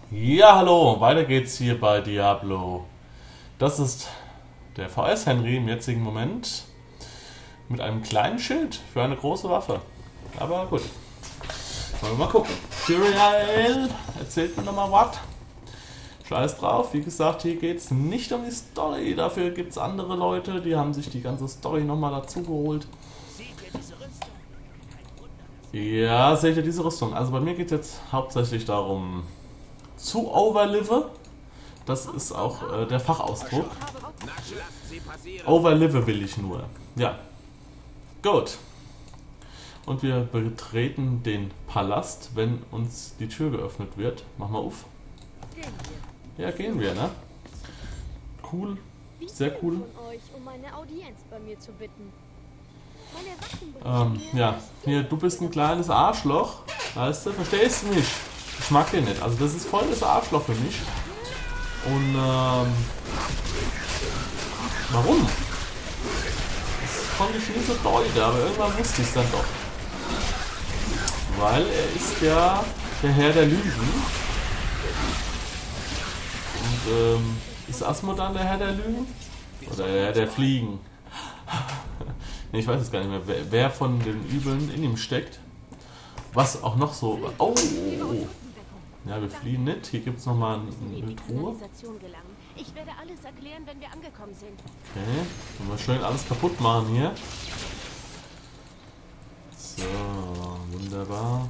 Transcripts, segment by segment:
Ja, hallo, weiter geht's hier bei Diablo. Das ist der VS-Henry im jetzigen Moment mit einem kleinen Schild für eine große Waffe. Aber gut, wollen wir mal gucken. Tyrael erzählt mir nochmal was. Scheiß drauf, wie gesagt, hier geht's nicht um die Story. Dafür gibt's andere Leute, die haben sich die ganze Story nochmal dazu geholt. Ja, seht ihr diese Rüstung? Also bei mir geht es jetzt hauptsächlich darum, zu overlive. Das ist auch der Fachausdruck. Overlive will ich nur. Ja. Gut. Und wir betreten den Palast, wenn uns die Tür geöffnet wird. Mach mal auf. Ja, gehen wir, ne? Cool. Sehr cool. Ja, hier, du bist ein kleines Arschloch. Weißt du, verstehst du mich? Ich mag den nicht. Also das ist voll das Arschloch für mich. Und warum? Das konnte ich nie so deuten, aber irgendwann wusste ich es dann doch. Weil er ist ja der Herr der Lügen. Und ist Asmodan der Herr der Lügen? Oder der Herr der Fliegen? Nee, ich weiß es gar nicht mehr, wer von den Übeln in ihm steckt. Was auch noch so... Oh! Ja, wir fliehen nicht. Hier gibt es nochmal eine Truhe. Ich werde alles erklären, wenn wir angekommen sind. Okay, können wir schön alles kaputt machen hier. So, wunderbar.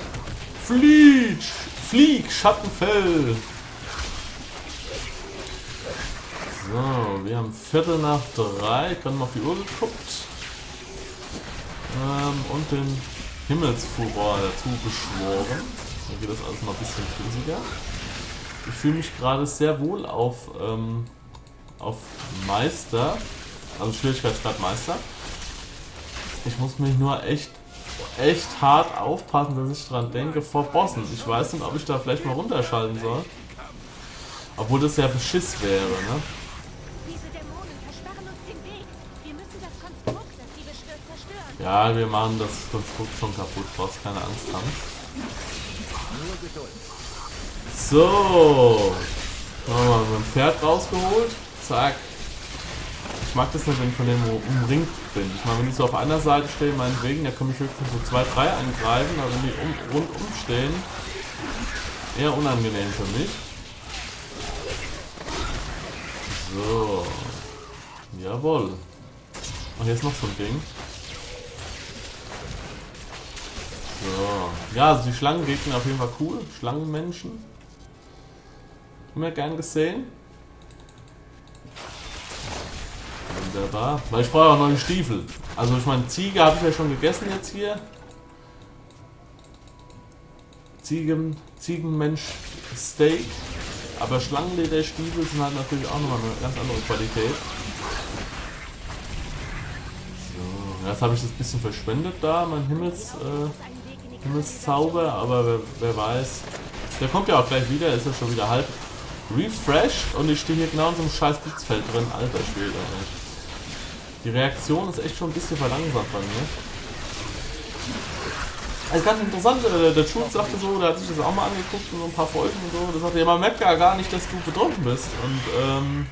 Flieg, Schattenfell! So, wir haben 2:45, gerade mal auf die Uhr geguckt. Und den Himmelsfuror dazu beschworen. Dann geht das alles mal ein bisschen flüssiger. Ich fühle mich gerade sehr wohl auf Meister, also Schwierigkeitsgrad Meister. Ich muss mich nur echt hart aufpassen, dass ich dran denke vor Bossen. Ich weiß nicht, ob ich da vielleicht mal runterschalten soll. Obwohl das ja Beschiss wäre, ne? Ja, wir machen das Konstrukt schon kaputt, brauchst keine Angst haben. So, haben wir mal ein Pferd rausgeholt. Zack. Ich mag das nicht, wenn ich von dem umringt bin. Ich meine, wenn ich so auf einer Seite stehe, meinetwegen, da kann ich wirklich so 2, 3 angreifen, aber wenn die rundum stehen, eher unangenehm für mich. So. Jawohl. Ach, hier ist noch so ein Ding. So. Ja, also die Schlangengegner auf jeden Fall cool. Schlangenmenschen. Immer gern gesehen. Wunderbar. Weil ich brauche auch neue Stiefel. Also ich meine, Ziege habe ich ja schon gegessen jetzt hier. Ziegenmensch-Steak. Aber Schlangenlederstiefel sind halt natürlich auch nochmal eine ganz andere Qualität. So, jetzt habe ich das ein bisschen verschwendet da, mein Himmelszauber, aber wer weiß. Der kommt ja auch gleich wieder, ist ja schon wieder halb refreshed und ich stehe hier genau in so einem scheiß Blitzfeld drin, alter Schwede. Die Reaktion ist echt schon ein bisschen verlangsamt bei mir. Also ganz interessant, der Schulz sagte so, der hat sich das auch mal angeguckt in so ein paar Folgen und so, der sagte, ja, man merkt gar nicht, dass du betrunken bist und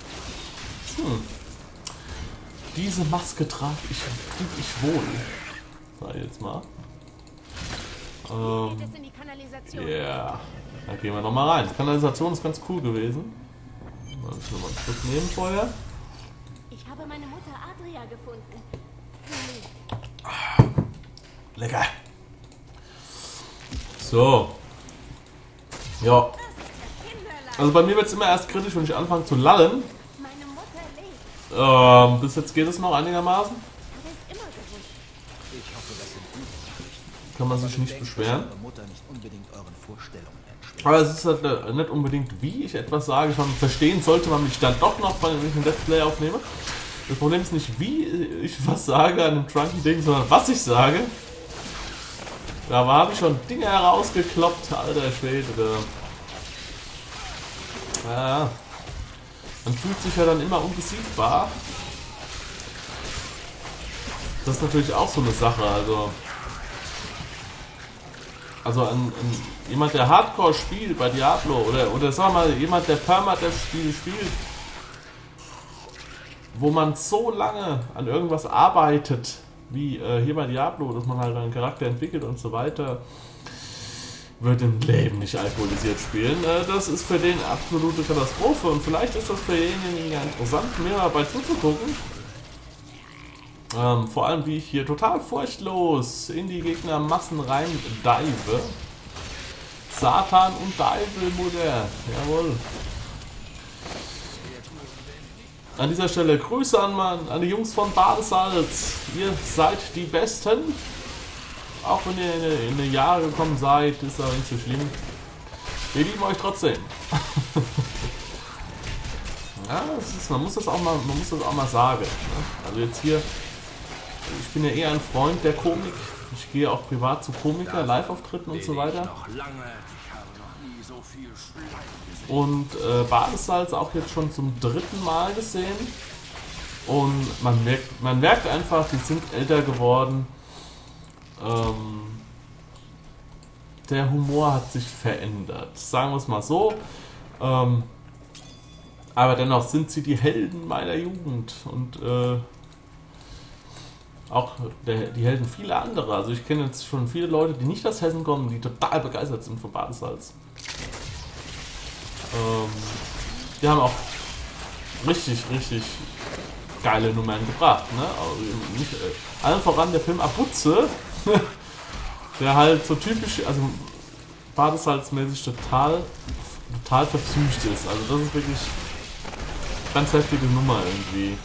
diese Maske trug ich wohl. Sag jetzt mal. Ja. Da gehen wir nochmal rein. Die Kanalisation ist ganz cool gewesen. Mal einen Schluck nehmen vorher. Ich habe meine Mutter Adria gefunden. Lecker. So. Ja. Also bei mir wird es immer erst kritisch, wenn ich anfange zu lallen. Bis jetzt geht es noch einigermaßen. Kann man sich nicht beschweren. Aber es ist halt nicht unbedingt, wie ich etwas sage. Ich meine, verstehen sollte man mich dann doch noch, wenn ich ein Let's Play aufnehme. Das Problem ist nicht, wie ich was sage an einem Trunky-Ding, sondern was ich sage. Da habe ich schon Dinge herausgekloppt, alter Schwede. Ja, man fühlt sich ja dann immer unbesiegbar. Das ist natürlich auch so eine Sache, also also jemand, der Hardcore spielt bei Diablo oder sagen wir mal, jemand, der Permadeath-Spiele spielt, wo man so lange an irgendwas arbeitet, wie hier bei Diablo, dass man halt einen Charakter entwickelt und so weiter, wird im Leben nicht alkoholisiert spielen. Das ist für den absolute Katastrophe und vielleicht ist das für denjenigen ja interessant, mir dabei zuzugucken. Vor allem wie ich hier total furchtlos in die Gegnermassen rein dive. Satan und Teufel, Mutter. Jawohl. An dieser Stelle Grüße an die Jungs von Badesalz. Ihr seid die Besten. Auch wenn ihr in die Jahre gekommen seid, ist aber nicht so schlimm. Wir lieben euch trotzdem. Ja, man muss das auch mal sagen. Ne? Also jetzt hier, ich bin ja eher ein Freund der Komik. Ich gehe auch privat zu Komiker, Live-Auftritten und so weiter. Und Badesalz auch jetzt schon zum 3. Mal gesehen. Und man merkt einfach, die sind älter geworden. Der Humor hat sich verändert, sagen wir es mal so. Aber dennoch sind sie die Helden meiner Jugend und auch die Helden vieler anderer. Also ich kenne jetzt schon viele Leute, die nicht aus Hessen kommen, die total begeistert sind von Badesalz. Die haben auch richtig geile Nummern gebracht. Ne? Also nicht, allen voran der Film Abruzzo, der halt so typisch, also Badesalzmäßig total verpsücht ist. Also das ist wirklich ganz heftige Nummer irgendwie.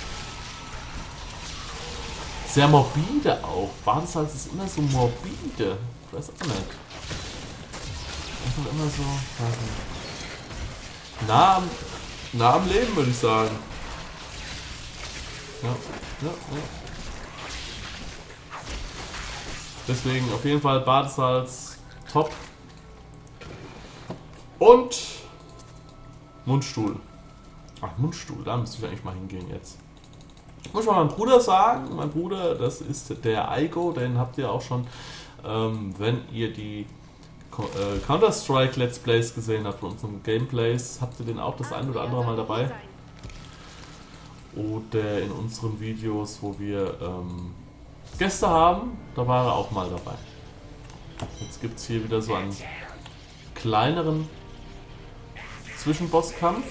Sehr morbide auch. Badesalz ist immer so morbide. Ich weiß auch nicht. Einfach immer so, weiß nicht. Nah am Leben, würde ich sagen. Ja. Deswegen auf jeden Fall Badesalz top. Und Mundstuhl. Ach, Mundstuhl, da müsste ich eigentlich mal hingehen jetzt. Muss ich mal meinem Bruder sagen. Mein Bruder, das ist der Igo, den habt ihr auch schon, wenn ihr die Counter-Strike Let's Plays gesehen habt von unseren Gameplays, habt ihr den auch das ein oder andere Mal dabei. Oder in unseren Videos, wo wir Gäste haben, da war er auch mal dabei. Jetzt gibt es hier wieder so einen kleineren Zwischenbosskampf.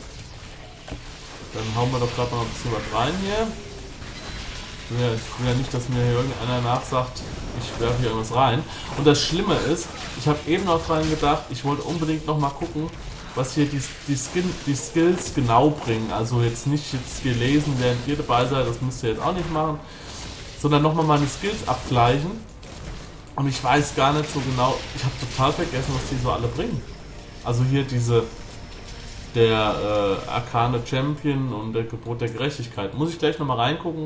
Dann hauen wir doch gerade mal ein bisschen was rein hier. Ich will ja nicht, dass mir hier irgendeiner nachsagt, ich werfe hier irgendwas rein. Und das Schlimme ist, ich habe eben noch dran gedacht, ich wollte unbedingt noch mal gucken, was hier die Skills genau bringen. Also jetzt nicht hier lesen, während ihr dabei seid, das müsst ihr jetzt auch nicht machen. Sondern nochmal meine Skills abgleichen. Und ich weiß gar nicht so genau, ich habe total vergessen, was die so alle bringen. Also hier der Arkane Champion und der Gebot der Gerechtigkeit. Muss ich gleich nochmal reingucken.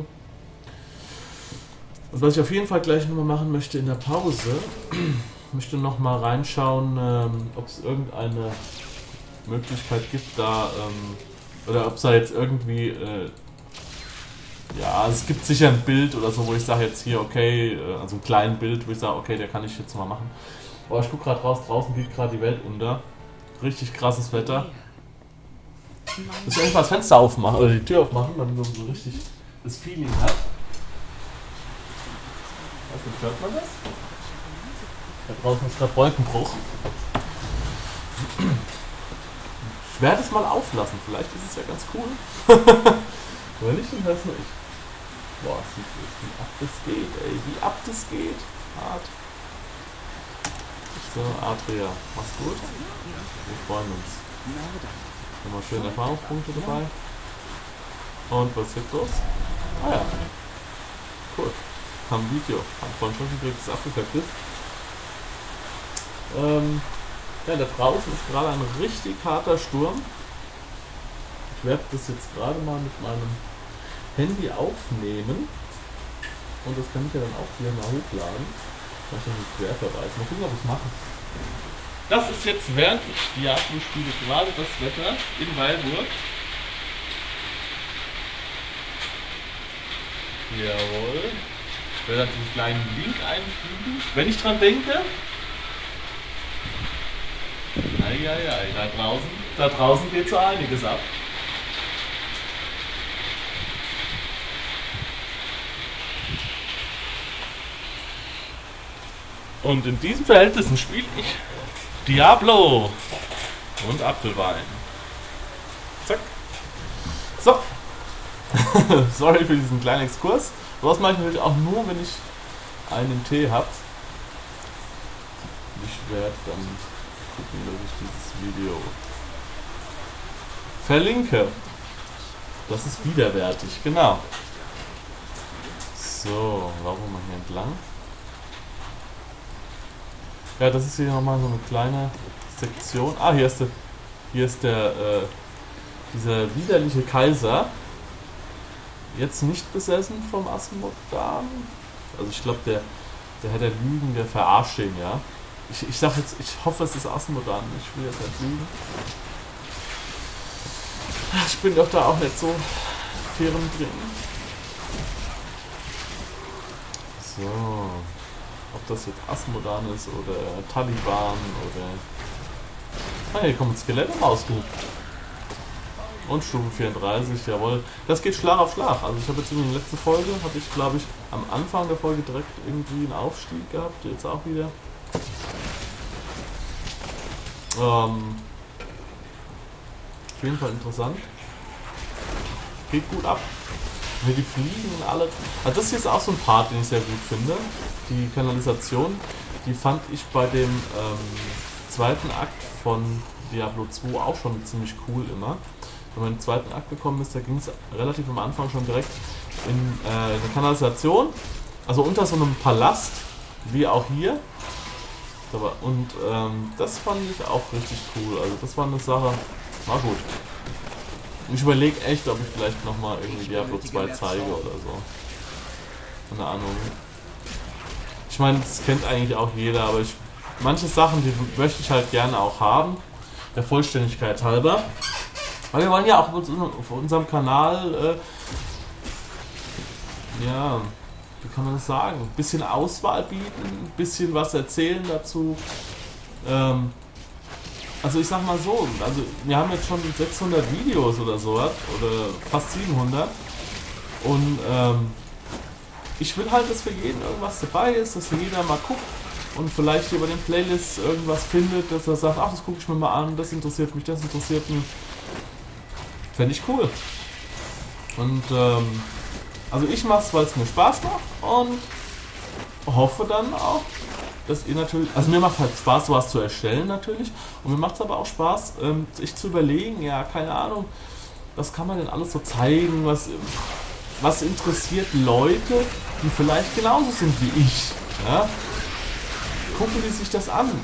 Und was ich auf jeden Fall gleich nochmal machen möchte in der Pause, möchte nochmal reinschauen, ob es irgendeine Möglichkeit gibt, da, oder ob es da jetzt irgendwie, ja, es gibt sicher ein Bild oder so, wo ich sage jetzt hier, okay, also ein kleines Bild, wo ich sage, okay, der kann ich jetzt mal machen. Aber ich gucke gerade raus, draußen geht gerade die Welt unter. Richtig krasses Wetter. Muss ich einfach das Fenster aufmachen, oder die Tür aufmachen, damit man so richtig das Feeling hat. Also, hört man das? Da draußen ist gerade Wolkenbruch. Ich werde es mal auflassen, vielleicht ist es ja ganz cool. Wenn nicht, dann hörst du ich. Boah, wie ab das geht, ey, wie ab das geht. Hart. So, Adria, mach's gut. Wir freuen uns. Nochmal schöne Erfahrungspunkte dabei. Und was ist jetzt los? Ah ja. Cool. Haben ein Video. Haben vorhin schon gekriegt, dass es abgekackt ist. Ja, da draußen ist gerade ein richtig harter Sturm. Ich werde das jetzt gerade mal mit meinem Handy aufnehmen. Und das kann ich ja dann auch hier mal hochladen. Kann ich dann nicht querverweisen. Mal gucken, ob ich es mache. Das ist jetzt, während ich Diablo spiele, gerade das Wetter in Weilburg. Jawohl. Ich werde jetzt einen kleinen Link einfügen, wenn ich dran denke. Eieiei, da draußen geht so einiges ab. Und in diesen Verhältnissen spiele ich Diablo und Apfelwein. Zack. So. Sorry für diesen kleinen Exkurs. Das mache ich natürlich auch nur, wenn ich einen Tee habe. Ich werde dann gucken, dass ich dieses Video verlinke. Das ist widerwärtig, genau. So, laufen wir hier entlang. Ja, das ist hier nochmal so eine kleine Sektion. Ah, hier ist dieser widerliche Kaiser. Jetzt nicht besessen vom Asmodan. Also ich glaube, der Herr der Lügen, der verarscht ihn, ja. Ich sag jetzt, ich hoffe, es ist Asmodan. Ich will jetzt nicht lügen. Ich bin doch da auch nicht so firm drin. So. Ob das jetzt Asmodan ist oder Taliban oder... Ah, hier kommt ein Skelett rausgehüpft. Und Stufe 34, jawohl. Das geht Schlag auf Schlag. Also ich habe jetzt in der letzten Folge, hatte ich glaube ich am Anfang der Folge direkt irgendwie einen Aufstieg gehabt. Jetzt auch wieder. Auf jeden Fall interessant. Geht gut ab. Die fliegen alle. Also das hier ist auch so ein Part, den ich sehr gut finde. Die Kanalisation, die fand ich bei dem zweiten Akt von Diablo 2 auch schon ziemlich cool immer. Wenn man in den zweiten Akt gekommen ist, da ging es relativ am Anfang schon direkt in eine Kanalisation. Also unter so einem Palast, wie auch hier. Und das fand ich auch richtig cool. Also das war eine Sache, war gut. Ich überlege echt, ob ich vielleicht nochmal irgendwie Diablo 2 zeige oder so. Keine Ahnung. Ich meine, das kennt eigentlich auch jeder, aber manche Sachen, die möchte ich halt gerne auch haben. Der Vollständigkeit halber. Weil wir wollen ja auch auf unserem Kanal, ja, wie kann man das sagen? Ein bisschen Auswahl bieten, ein bisschen was erzählen dazu. Also ich sag mal so, also wir haben jetzt schon 600 Videos oder so, oder fast 700. Und ich will halt, dass für jeden irgendwas dabei ist, dass jeder mal guckt und vielleicht hier bei den Playlists irgendwas findet, dass er sagt, ach, das gucke ich mir mal an, das interessiert mich. Fände ich cool. Und also ich mache es, weil es mir Spaß macht und hoffe dann auch, dass ihr natürlich, also mir macht halt Spaß, sowas zu erstellen natürlich, und mir macht es aber auch Spaß, sich zu überlegen, ja, keine Ahnung, was kann man denn alles so zeigen, was interessiert Leute, die vielleicht genauso sind wie ich, ja? Gucken die sich das an.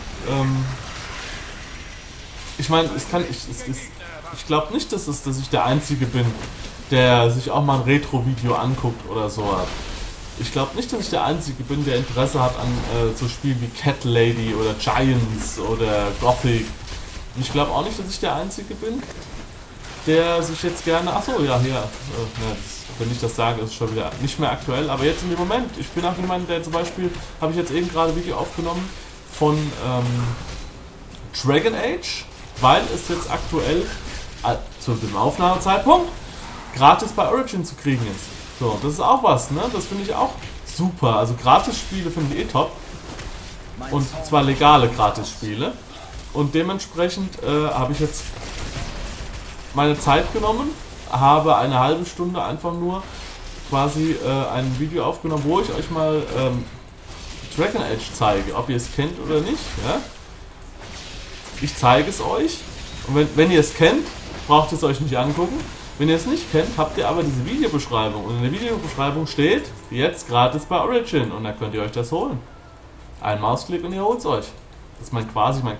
Ich meine, ich glaube nicht, dass ich der Einzige bin, der sich auch mal ein Retro-Video anguckt oder so hat. Ich glaube nicht, dass ich der Einzige bin, der Interesse hat an so Spielen wie Cat Lady oder Giants oder Gothic. Und ich glaube auch nicht, dass ich der Einzige bin, der sich jetzt gerne... Achso, ja, hier. Wenn ich das sage, ist es schon wieder nicht mehr aktuell. Aber jetzt in dem Moment. Ich bin auch jemand, der zum Beispiel... Habe ich jetzt eben gerade ein Video aufgenommen von Dragon Age, weil es jetzt aktuell zu dem Aufnahmezeitpunkt gratis bei Origin zu kriegen ist. So, das ist auch was, ne? Das finde ich auch super. Also Gratis-Spiele finde ich eh top. Und zwar legale Gratis-Spiele. Und dementsprechend habe ich jetzt meine Zeit genommen, habe eine halbe Stunde einfach nur quasi ein Video aufgenommen, wo ich euch mal Dragon Age zeige, ob ihr es kennt oder nicht. Ja? Ich zeige es euch. Und wenn ihr es kennt, braucht ihr es euch nicht angucken. Wenn ihr es nicht kennt, habt ihr aber diese Videobeschreibung. Und in der Videobeschreibung steht, jetzt gratis bei Origin. Und da könnt ihr euch das holen. Ein Mausklick und ihr holt es euch. Das ist quasi mein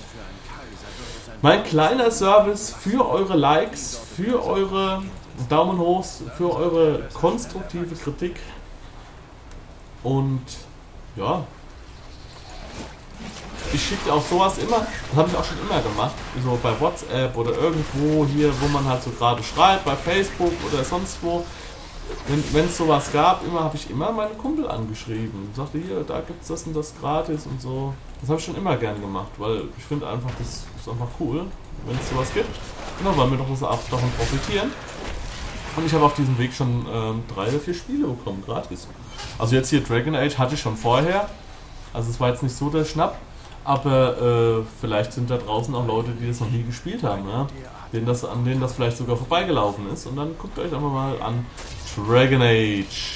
kleiner Service für eure Likes, für eure Daumen hoch, für eure konstruktive Kritik. Und ja, ich schicke auch sowas immer, das habe ich auch schon immer gemacht, so bei WhatsApp oder irgendwo hier, wo man halt so gerade schreibt, bei Facebook oder sonst wo. Wenn es sowas gab, habe ich immer meine Kumpel angeschrieben. Sagte, hier, da gibt es das und das gratis und so. Das habe ich schon immer gern gemacht, weil ich finde einfach, das ist einfach cool, wenn es sowas gibt. Und dann wollen wir doch davon profitieren. Und ich habe auf diesem Weg schon 3 oder 4 Spiele bekommen, gratis. Also jetzt hier Dragon Age hatte ich schon vorher. Also es war jetzt nicht so der Schnapp. Aber vielleicht sind da draußen auch Leute, die das noch nie gespielt haben, ja? An denen das vielleicht sogar vorbeigelaufen ist. Und dann guckt euch einfach mal an Dragon Age.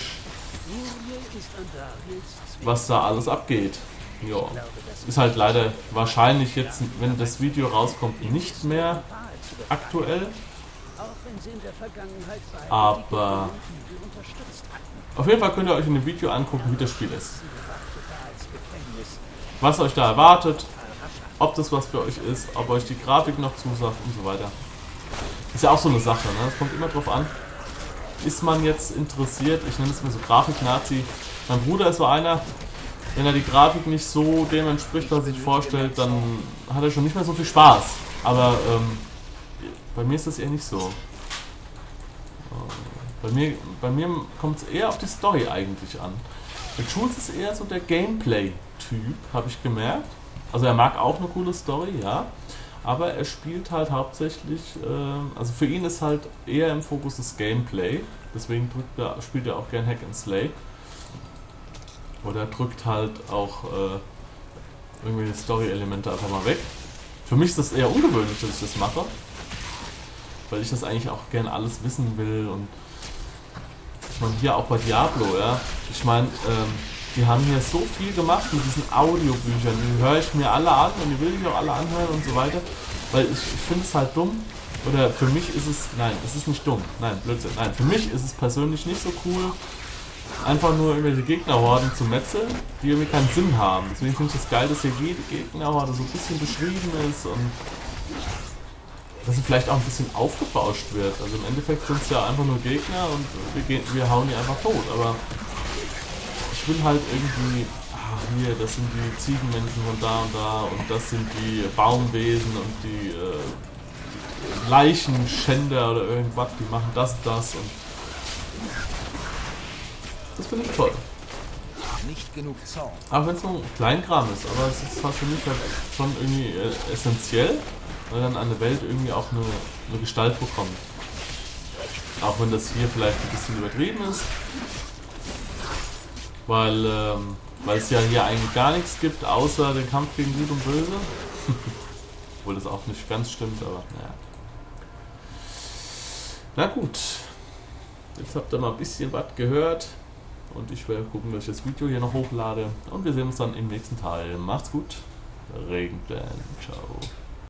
Was da alles abgeht. Ja. Ist halt leider wahrscheinlich jetzt, wenn das Video rauskommt, nicht mehr aktuell. Aber auf jeden Fall könnt ihr euch in dem Video angucken, wie das Spiel ist. Was euch da erwartet, ob das was für euch ist, ob euch die Grafik noch zusagt und so weiter. Ist ja auch so eine Sache, ne? Es kommt immer drauf an. Ist man jetzt interessiert, ich nenne es mal so Grafik-Nazi. Mein Bruder ist so einer, wenn er die Grafik nicht so dem entspricht, was er sich vorstellt, dann hat er schon nicht mehr so viel Spaß. Aber bei mir ist das eher nicht so. Bei mir kommt es eher auf die Story eigentlich an. Der Jules ist eher so der Gameplay-Typ, habe ich gemerkt. Also er mag auch eine coole Story, ja. Aber er spielt halt hauptsächlich, also für ihn ist halt eher im Fokus das Gameplay. Deswegen spielt er auch gern Hack and Slay. Oder drückt halt auch irgendwelche Story-Elemente einfach mal weg. Für mich ist das eher ungewöhnlich, dass ich das mache. Weil ich das eigentlich auch gern alles wissen will. Und ich meine, hier auch bei Diablo, ja. Ich meine, die haben hier so viel gemacht mit diesen Audiobüchern. Die höre ich mir alle an und die will ich auch alle anhören und so weiter. Weil ich finde es halt dumm. Oder für mich ist es, nein, es ist nicht dumm. Nein, Blödsinn. Nein, für mich ist es persönlich nicht so cool, einfach nur irgendwelche Gegnerhorden zu metzeln, die irgendwie keinen Sinn haben. Deswegen finde ich es geil, dass hier jede Gegnerhorde so ein bisschen beschrieben ist und dass sie vielleicht auch ein bisschen aufgebauscht wird. Also im Endeffekt sind es ja einfach nur Gegner und wir hauen die einfach tot. Aber ich will halt irgendwie, hier, das sind die Ziegenmenschen von da und das sind die Baumwesen und die Leichenschänder oder irgendwas, die machen das und das und das finde ich toll. Nicht genug Zorn. Auch wenn es nur ein Kleinkram ist, aber es ist halt für mich halt schon irgendwie essentiell, weil dann eine Welt irgendwie auch eine Gestalt bekommt. Auch wenn das hier vielleicht ein bisschen übertrieben ist, weil es ja hier eigentlich gar nichts gibt, außer den Kampf gegen Gut und Böse. Obwohl das auch nicht ganz stimmt, aber naja. Na gut, jetzt habt ihr mal ein bisschen was gehört. Und ich werde gucken, dass ich das Video hier noch hochlade. Und wir sehen uns dann im nächsten Teil. Macht's gut. Regenplan. Ciao.